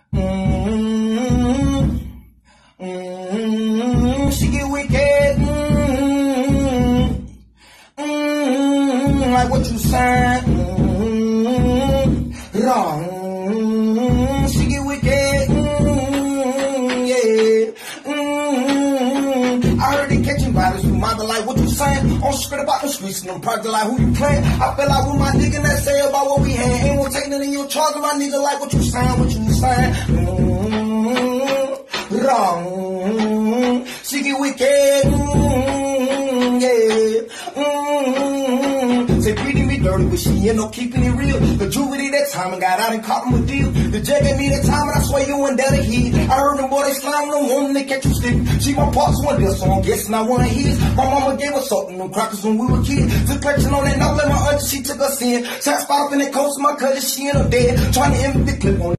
She get wicked. Like what you saying. Wrong. She get wicked. Yeah. I heard they catching violence with mother like what you saying. On script about the streets and them projects like who you playing. I feel like with my nigga that say about what we had. Ain't gonna take none of your charge of my nigga like what you saying, Wrong. She get wicked. Yeah. Say pretty me dirty, but she end up keeping it real. The juvie that time and got out and caught him a deal. The judge gave me that time and I swear you went down the heat. I heard them boys slime no woman, they catch you slipping. She my parts one deal, so I'm guessing I one of his. My mama gave us something, them crackers when we were kids. Took collection on that note, let my auntie, she took us in. Sat spot up in that coast of my cousin, she end up dead. Trying to end the clip on